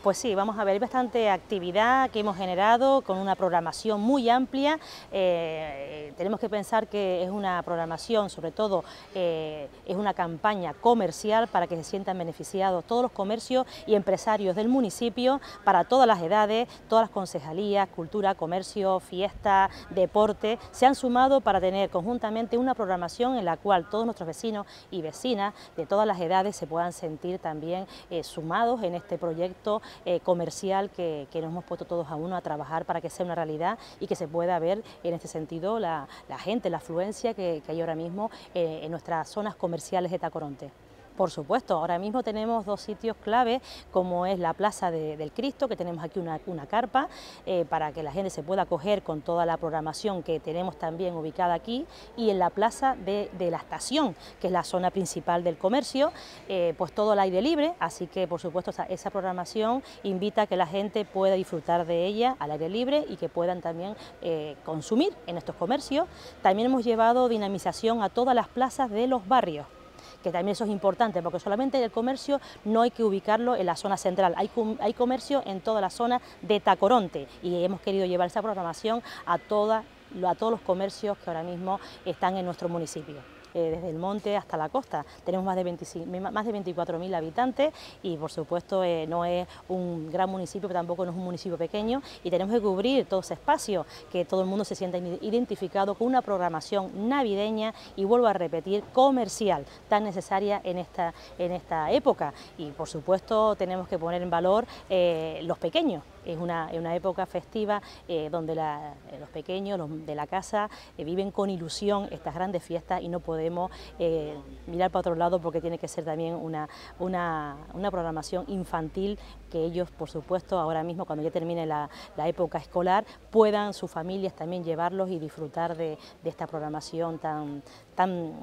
Pues sí, vamos a ver, hay bastante actividad que hemos generado con una programación muy amplia. Tenemos que pensar que es una programación, sobre todo es una campaña comercial para que se sientan beneficiados todos los comercios y empresarios del municipio, para todas las edades, todas las concejalías, cultura, comercio, fiesta, deporte, se han sumado para tener conjuntamente una programación en la cual todos nuestros vecinos y vecinas de todas las edades se puedan sentir también sumados en este proyecto comercial que nos hemos puesto todos a uno a trabajar para que sea una realidad y que se pueda ver en este sentido la gente, la afluencia que hay ahora mismo en nuestras zonas comerciales de Tacoronte. Por supuesto, ahora mismo tenemos dos sitios clave, como es la Plaza del Cristo, que tenemos aquí una carpa para que la gente se pueda acoger con toda la programación que tenemos también ubicada aquí, y en la Plaza de la Estación, que es la zona principal del comercio, pues todo al aire libre, así que por supuesto esa programación invita a que la gente pueda disfrutar de ella al aire libre y que puedan también consumir en estos comercios. También hemos llevado dinamización a todas las plazas de los barrios, que también eso es importante, porque solamente el comercio no hay que ubicarlo en la zona central, hay comercio en toda la zona de Tacoronte y hemos querido llevar esa programación a todos los comercios que ahora mismo están en nuestro municipio. Desde el monte hasta la costa. Tenemos más de 24.000 habitantes y por supuesto no es un gran municipio, pero tampoco no es un municipio pequeño, y tenemos que cubrir todo ese espacio, que todo el mundo se sienta identificado con una programación navideña y, vuelvo a repetir, comercial, tan necesaria en esta época. Y por supuesto tenemos que poner en valor los pequeños. Es una época festiva donde los pequeños de la casa viven con ilusión estas grandes fiestas y no podemos mirar para otro lado, porque tiene que ser también una programación infantil, que ellos, por supuesto, ahora mismo cuando ya termine la época escolar, puedan sus familias también llevarlos y disfrutar de esta programación tan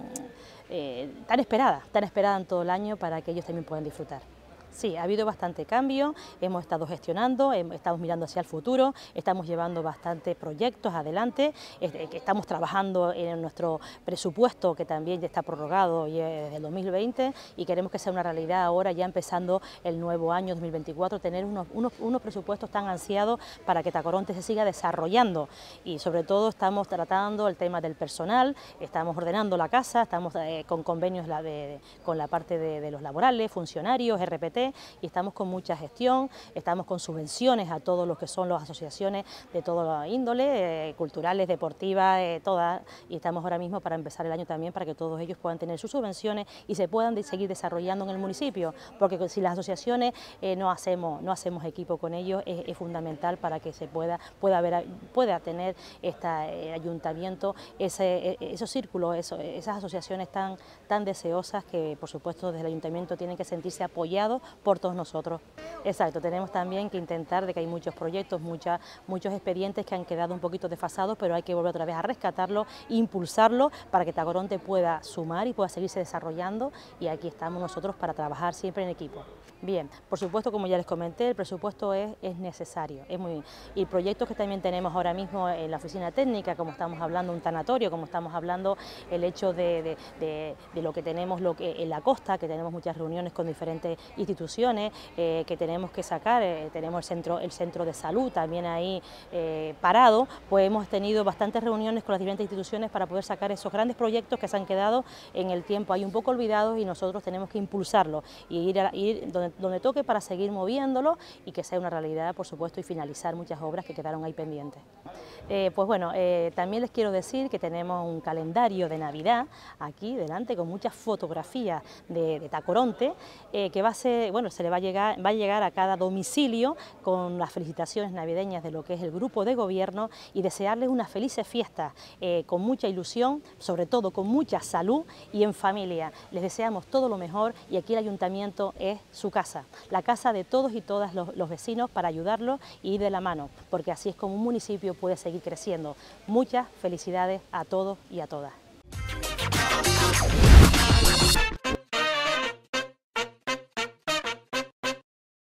esperada en todo el año, para que ellos también puedan disfrutar. Sí, ha habido bastante cambio, hemos estado gestionando, estamos mirando hacia el futuro, estamos llevando bastantes proyectos adelante, que estamos trabajando en nuestro presupuesto, que también ya está prorrogado desde el 2020, y queremos que sea una realidad ahora, ya empezando el nuevo año 2024, tener unos presupuestos tan ansiados para que Tacoronte se siga desarrollando. Y sobre todo estamos tratando el tema del personal, estamos ordenando la casa, estamos con convenios con la parte de los laborales, funcionarios, RPT, y estamos con mucha gestión, estamos con subvenciones a todos los que son las asociaciones de toda índole, culturales, deportivas, todas, y estamos ahora mismo para empezar el año también para que todos ellos puedan tener sus subvenciones y se puedan seguir desarrollando en el municipio, porque si las asociaciones no hacemos equipo con ellos, es fundamental para que se pueda tener este ayuntamiento esos círculos, esas asociaciones tan deseosas, que por supuesto desde el ayuntamiento tienen que sentirse apoyados por todos nosotros. Exacto, tenemos también que intentar, de que hay muchos proyectos, muchos expedientes que han quedado un poquito desfasados, pero hay que volver otra vez a rescatarlos, impulsarlos para que Tacoronte pueda sumar y pueda seguirse desarrollando, y aquí estamos nosotros para trabajar siempre en equipo. Bien, por supuesto, como ya les comenté, el presupuesto es necesario, y proyectos que también tenemos ahora mismo en la oficina técnica, como estamos hablando un tanatorio, como estamos hablando el hecho de lo que tenemos en la costa, que tenemos muchas reuniones con diferentes instituciones que tenemos que sacar, tenemos el centro de salud también ahí parado, pues hemos tenido bastantes reuniones con las diferentes instituciones para poder sacar esos grandes proyectos que se han quedado en el tiempo ahí un poco olvidados, y nosotros tenemos que impulsarlos y ir donde toque para seguir moviéndolo y que sea una realidad, por supuesto, y finalizar muchas obras que quedaron ahí pendientes. Pues bueno, también les quiero decir que tenemos un calendario de Navidad aquí delante con muchas fotografías de Tacoronte, que va a llegar a cada domicilio con las felicitaciones navideñas de lo que es el grupo de gobierno, y desearles unas felices fiestas con mucha ilusión, sobre todo con mucha salud y en familia. Les deseamos todo lo mejor, y aquí el ayuntamiento es su casa, la casa de todos y todas los vecinos, para ayudarlos y ir de la mano, porque así es como un municipio puede seguir creciendo. Muchas felicidades a todos y a todas.